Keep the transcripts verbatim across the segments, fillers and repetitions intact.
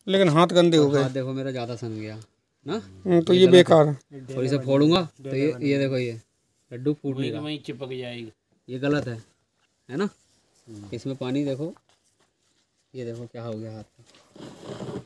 लेकिन हाथ गंदे हो गए। हाथ देखो मेरा ज़्यादा सन गया ना, तो ये बेकार है। थोड़ी से फोड़ूंगा तो ये ये देखो ये लड्डू फूट नहीं रहा, वहीं चिपक जाएगी। ये गलत है है ना। इसमें पानी देखो, ये देखो क्या हो गया हाथ का।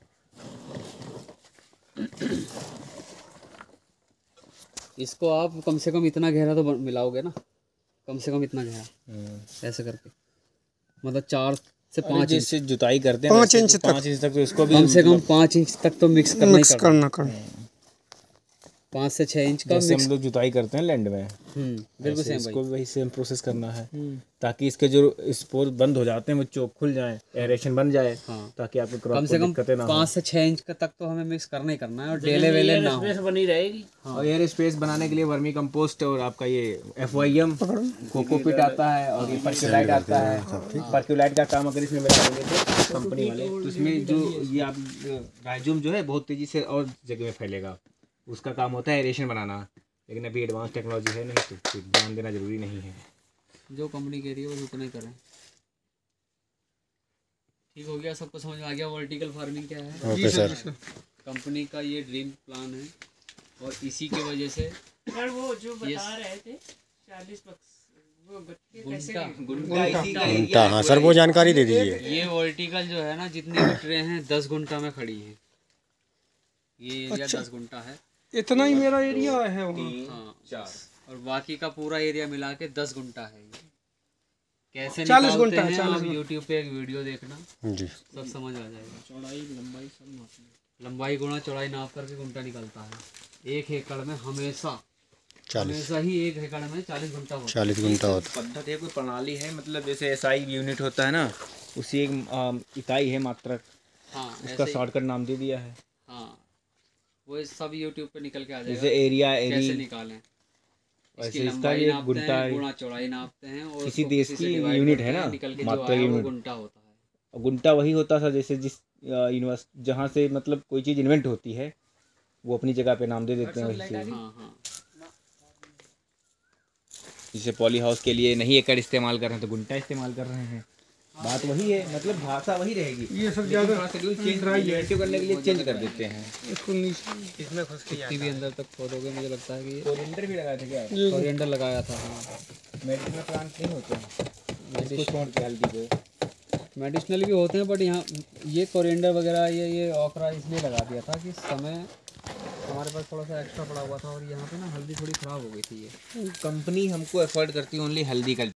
इसको आप कम से कम इतना गहरा तो बन- मिलाओगे ना, कम से कम इतना गहरा ऐसे करके, मतलब चार से पाँच इंच, जिससे जुताई करते हैं पाँच वैसे इंच तो तक। पाँच इंच तक तो इसको भी कम से कम पाँच इंच तक तो मिक्स करना ही मिक्स करना, करना करना पाँच से छः इंच का जैसे मिक्स। हम लोग जुताई करते हैं लैंड में, हम्म बिल्कुल ऐसे सेम इसको भाई। भी वही सेम प्रोसेस करना है, ताकि इसके जो स्पोर बंद हो जाते हैं वो चोक खुल जाए, एरेशन बन जाए, हाँ। ताकि आपको क्रॉप कम को से कम दिक्कतें ना हो। पाँच से छः इंच का तक तो हमें मिक्स करना ही करना है, और डेले वेले ना हो। बनी रहेगी। और एयर स्पेस बनाने के लिए वर्मी कंपोस्ट और आपका ये एफ वाई एम कोकोपीट आता है, और ये पर्क्यूलाइट आता है। पर्क्यूलाइट का काम अगर इसमें मिला देंगे तो कंपनी वाले, तो इसमें जो ये आप राइजोम जो है बहुत तेजी से और जगह में फैलेगा, उसका काम होता है एरेशन बनाना। लेकिन अभी एडवांस टेक्नोलॉजी है नहीं, तो फिर ध्यान देना जरूरी नहीं है। जो कंपनी कह रही है वो उतना ही करें। ठीक हो गया, सबको समझ में आ गया वर्टिकल फार्मिंग क्या है। Okay sir. कंपनी का ये ड्रीम प्लान है, और इसी की वजह से सर वो जो बता रहे थे चालीस वो गट्टे कैसे गुंटा गुंटा घंटा, हाँ सर वो जानकारी दे दीजिए। ये वर्टिकल जो है ना, जितनी भी ट्रे हैं दस गुंटा में खड़ी है। ये एरिया अच्छा। दस गुंटा है। इतना ही मेरा एरिया है वहाँ। हाँ, और बाकी का पूरा एरिया मिला के दस गुंटा है। ये कैसे चालीस निकालते गुंटा है, हैं चालीस आप गुंटा। यूट्यूब पे एक वीडियो देखना, जी सब समझ आ जाएगा। चौड़ाई लंबाई सब नापना, लंबाई गुणा चौड़ाई नाप करके गुंटा निकलता है। एक एकड़ में हमेशा चालीस हमेशा ही एक एकड़ में चालीस गुंटा होता है। चालीस घंटा होता पद्धति है, कोई प्रणाली है, मतलब जैसे एस आई यूनिट होता है ना, उसी एक अम, इकाई है मात्रक, हाँ उसका ऐसे ही। शॉर्टकट नाम दे दिया है। हाँ वो सब यूट्यूब पे निकल के आ जाएगा, जैसे एरिया कैसे एरी निकालें। वैसे इसकी इसका लंबाई भी एक नापते गुंटा हैं, है। गुणा चौड़ाई नापते हैं, और किसी उसको देश किसी से की divide यूनिट करते है हैं, ना, निकल के जो मात्रक आया वो यूनिट। गुंटा होता है। और गुंटा वही होता था जैसे जिस यूनिवर्स जहाँ से मतलब कोई चीज़ इन्वेंट होती है, वो अपनी जगह पे नाम दे देते हैं वैसे। हाँ हाँ जैसे पॉली हाउस के लिए नहीं एकड़ इस्तेमाल कर रहे हैं तो गुंटा इस्तेमाल कर रहे हैं। बात वही है, मतलब भाषा वही रहेगी। ये सब लेकिन ज्यादा थोड़ा शेड्यूल चेंज इन्वेंटिव करने के लिए चेंज कर देते हैं। इसको नीचे इसमें खुश कितनी भी अंदर तक खोदोगे, मुझे लगता है कि कोरिएंडर भी लगाए थे क्या? कोरिएंडर लगाया था। हाँ मेडिसिनल प्लांट नहीं होते हैं, इसको छोड़ के हल्दी को। मेडिसिनल भी होते हैं, बट यहाँ ये कोरिएंडर वगैरह ये ये ओकरा इसलिए लगा दिया था कि समय हमारे पास थोड़ा सा एक्स्ट्रा पड़ा हुआ था, और यहाँ पे ना हल्दी थोड़ी ख़राब हो गई थी। ये कंपनी हमको अफोर्ड करती है ओनली हल्दी का